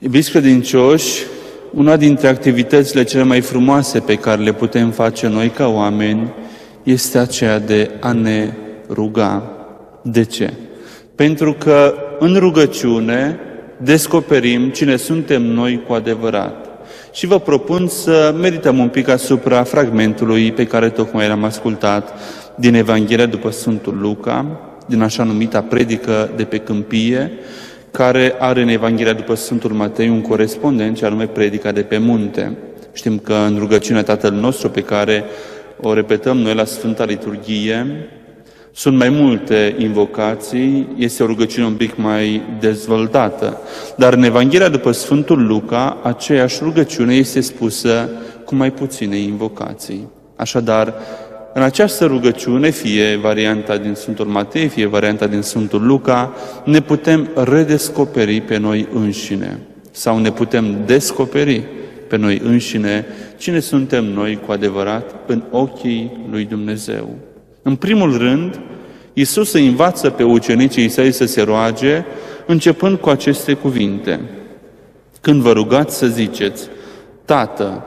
Iubiți credincioși, una dintre activitățile cele mai frumoase pe care le putem face noi ca oameni este aceea de a ne ruga. De ce? Pentru că în rugăciune descoperim cine suntem noi cu adevărat. Și vă propun să medităm un pic asupra fragmentului pe care tocmai l-am ascultat din Evanghelia după Sfântul Luca, din așa numita predică de pe câmpie, care are în Evanghelia după Sfântul Matei un corespondent, ce anume predica de pe munte. Știm că în rugăciunea Tatăl nostru, pe care o repetăm noi la Sfânta Liturghie, sunt mai multe invocații, este o rugăciune un pic mai dezvoltată. Dar în Evanghelia după Sfântul Luca, aceeași rugăciune este spusă cu mai puține invocații. Așadar, în această rugăciune, fie varianta din Sfântul Matei, fie varianta din Sfântul Luca, ne putem redescoperi pe noi înșine sau ne putem descoperi pe noi înșine cine suntem noi cu adevărat în ochii lui Dumnezeu. În primul rând, Iisus îi învață pe ucenicii săi să se roage, începând cu aceste cuvinte. Când vă rugați să ziceți, Tată,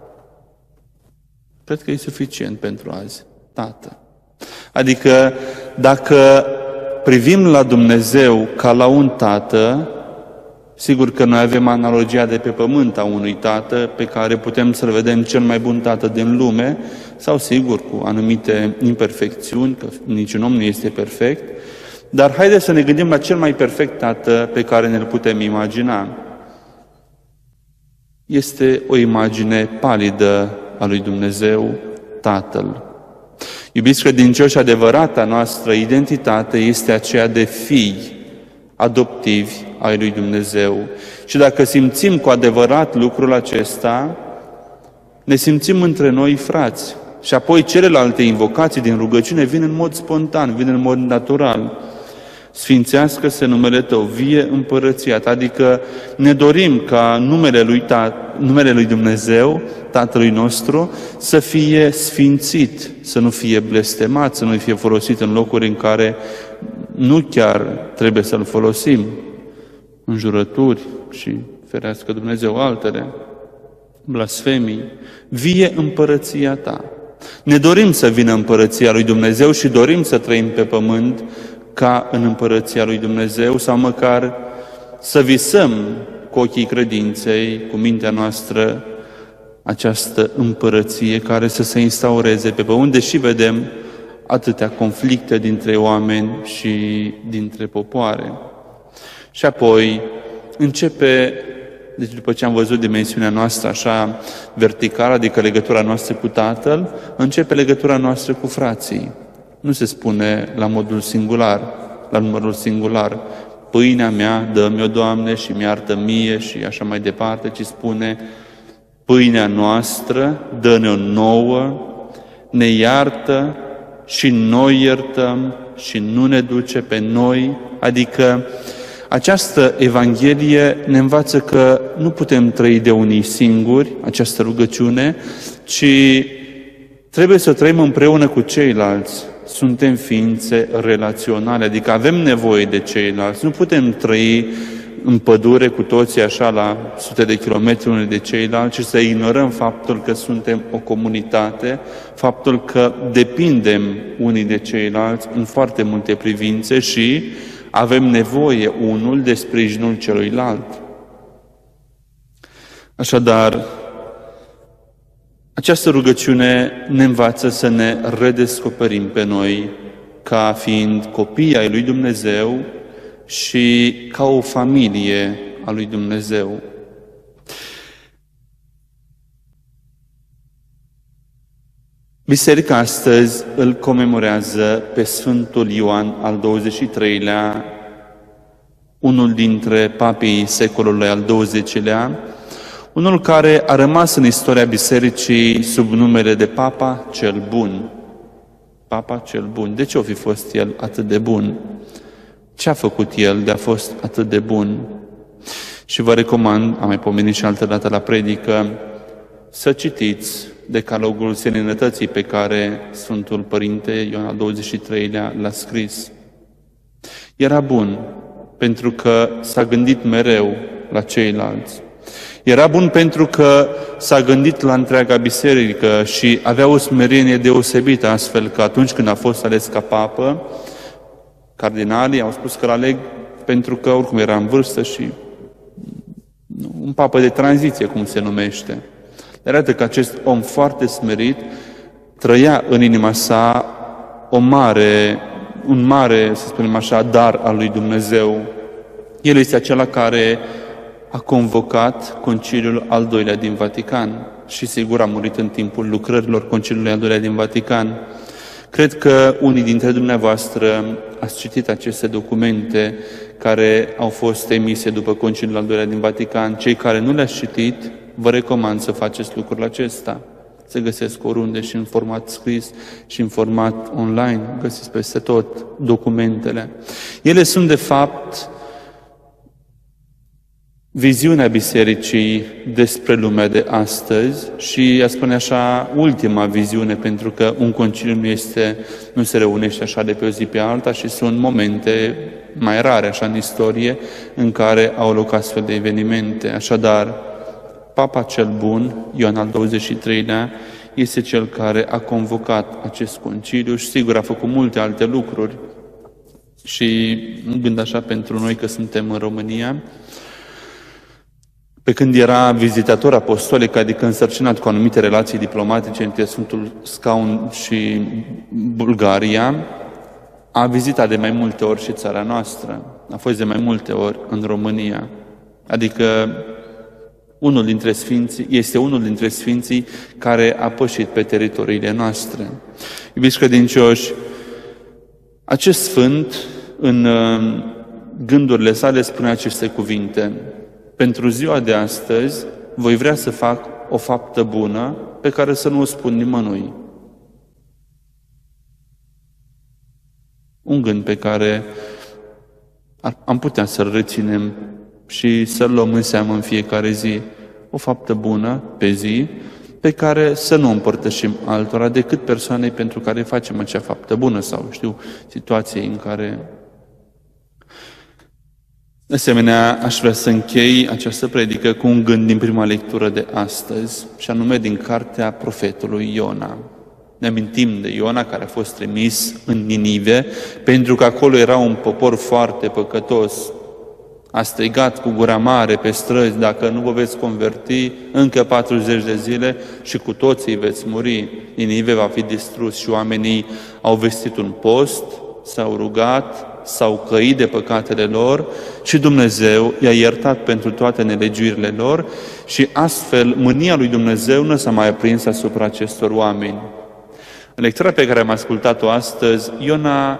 cred că e suficient pentru azi, Tată. Adică, dacă privim la Dumnezeu ca la un Tată, sigur că noi avem analogia de pe pământ a unui tată pe care putem să-l vedem cel mai bun tată din lume, sau sigur cu anumite imperfecțiuni, că niciun om nu este perfect, dar haideți să ne gândim la cel mai perfect tată pe care ne-l putem imagina. Este o imagine palidă a lui Dumnezeu, Tatăl. Iubiți credincioși, adevărata noastră identitate este aceea de fii adoptivi ai lui Dumnezeu. Și dacă simțim cu adevărat lucrul acesta, ne simțim între noi frați. Și apoi celelalte invocații din rugăciune vin în mod spontan, vin în mod natural. Sfințească-se numele Tău, vie împărăția Ta, adică ne dorim ca numele lui Dumnezeu, Tatălui nostru, să fie sfințit, să nu fie blestemat, să nu fie folosit în locuri în care nu chiar trebuie să-L folosim, înjurături și ferească Dumnezeu altele, blasfemii. Vie împărăția Ta. Ne dorim să vină împărăția lui Dumnezeu și dorim să trăim pe pământ ca în împărăția lui Dumnezeu, sau măcar să visăm cu ochii credinței, cu mintea noastră, această împărăție care să se instaureze pe pământ, deși vedem atâtea conflicte dintre oameni și dintre popoare. Și apoi începe, deci după ce am văzut dimensiunea noastră așa verticală, adică legătura noastră cu Tatăl, începe legătura noastră cu frații. Nu se spune la modul singular, la numărul singular, pâinea mea, dă-mi-o, Doamne, și mi-iartă mie și așa mai departe, ci spune pâinea noastră, dă-ne-o nouă, ne iartă și noi iertăm și nu ne duce pe noi. Adică această Evanghelie ne învață că nu putem trăi de unii singuri această rugăciune, ci trebuie să trăim împreună cu ceilalți. Suntem ființe relaționale, adică avem nevoie de ceilalți. Nu putem trăi în pădure cu toții așa la sute de kilometri unii de ceilalți și să ignorăm faptul că suntem o comunitate, faptul că depindem unii de ceilalți în foarte multe privințe și avem nevoie unul de sprijinul celuilalt. Așadar, această rugăciune ne învață să ne redescoperim pe noi ca fiind copii ai lui Dumnezeu și ca o familie a lui Dumnezeu. Biserica astăzi îl comemorează pe Sfântul Ioan al 23-lea, unul dintre papii secolului al XX-lea, unul care a rămas în istoria Bisericii sub numele de Papa cel Bun. Papa cel Bun. De ce o fi fost el atât de bun? Ce a făcut el de a fost atât de bun? Și vă recomand, am mai pomenit și altă dată la predică, să citiți Decalogul Seninătății pe care Sfântul Părinte Ioan al 23-lea l-a scris. Era bun pentru că s-a gândit mereu la ceilalți. Era bun pentru că s-a gândit la întreaga biserică și avea o smerenie deosebită, astfel că atunci când a fost ales ca papă, cardinalii au spus că îl aleg pentru că oricum era în vârstă și un papă de tranziție, cum se numește. Arată că acest om foarte smerit trăia în inima sa un mare, să spunem așa, dar al lui Dumnezeu. El este acela care a convocat Conciliul al II-lea din Vatican și sigur a murit în timpul lucrărilor Conciliului al II-lea din Vatican. Cred că unii dintre dumneavoastră ați citit aceste documente care au fost emise după Conciliul al II-lea din Vatican. Cei care nu le-ați citit, vă recomand să faceți lucrul acesta. Se găsesc oriunde și în format scris și în format online. Găsiți peste tot documentele. Ele sunt, de fapt, viziunea bisericii despre lumea de astăzi și, a spune așa, ultima viziune, pentru că un conciliu nu se reunește așa de pe o zi pe alta și sunt momente mai rare, așa, în istorie, în care au loc astfel de evenimente. Așadar, Papa cel Bun, Ioan al XXIII-lea, este cel care a convocat acest conciliu și, sigur, a făcut multe alte lucruri și nu gând așa pentru noi că suntem în România. Pe când era vizitator apostolic, adică însărcinat cu anumite relații diplomatice între Sfântul Scaun și Bulgaria, a vizitat de mai multe ori și țara noastră. A fost de mai multe ori în România. Adică este unul dintre sfinții care a pășit pe teritoriile noastre. Iubiți credincioși, acest sfânt, în gândurile sale, spune aceste cuvinte: pentru ziua de astăzi voi vrea să fac o faptă bună pe care să nu o spun nimănui. Un gând pe care am putea să-l reținem și să-l luăm în seamă în fiecare zi. O faptă bună pe zi pe care să nu o împărtășim altora decât persoanei pentru care facem acea faptă bună sau, situației în care... De asemenea, aș vrea să închei această predică cu un gând din prima lectură de astăzi, și anume din cartea profetului Iona. Ne amintim de Iona, care a fost trimis în Ninive, pentru că acolo era un popor foarte păcătos. A strigat cu gura mare pe străzi: dacă nu vă veți converti, încă 40 de zile și cu toții veți muri. Ninive va fi distrus. Și oamenii au vestit un post, s-au rugat, s-au căit de păcatele lor și Dumnezeu i-a iertat pentru toate nelegiuirile lor și astfel mânia lui Dumnezeu nu s-a mai aprins asupra acestor oameni. În lectura pe care am ascultat-o astăzi, Iona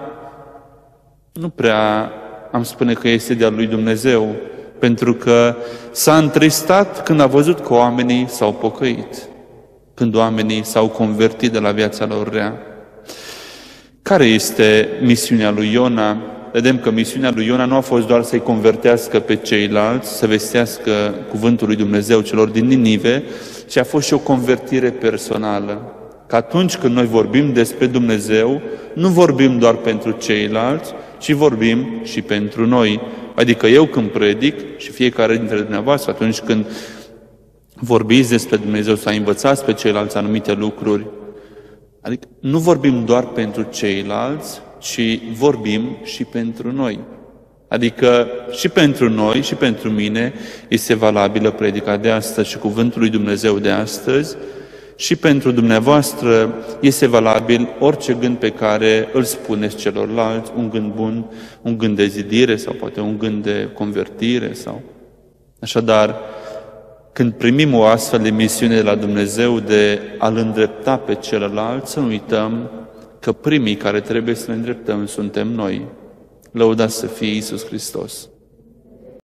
nu prea am spune că este de-al lui Dumnezeu, pentru că s-a întristat când a văzut că oamenii s-au pocăit, când oamenii s-au convertit de la viața lor rea. Care este misiunea lui Iona? Vedem că misiunea lui Iona nu a fost doar să-i convertească pe ceilalți, să vestească cuvântul lui Dumnezeu celor din Ninive, ci a fost și o convertire personală. Că atunci când noi vorbim despre Dumnezeu, nu vorbim doar pentru ceilalți, ci vorbim și pentru noi. Adică eu când predic și fiecare dintre dumneavoastră, atunci când vorbiți despre Dumnezeu sau învățați pe ceilalți anumite lucruri, adică nu vorbim doar pentru ceilalți, ci vorbim și pentru noi. Adică și pentru noi și pentru mine este valabilă predica de astăzi și cuvântul lui Dumnezeu de astăzi, și pentru dumneavoastră este valabil orice gând pe care îl spuneți celorlalți, un gând bun, un gând de zidire sau poate un gând de convertire. Așadar, când primim o astfel de misiune de la Dumnezeu de a-L îndrepta pe celălalt, să nu uităm că primii care trebuie să ne îndreptăm suntem noi. Lăudați să fie Iisus Hristos!